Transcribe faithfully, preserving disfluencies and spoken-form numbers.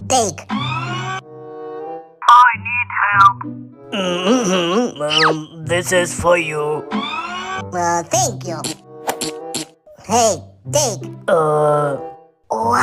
Take. I need help. Mm-hmm. Um, this is for you. Uh, thank you. Hey, take. Uh... Wow.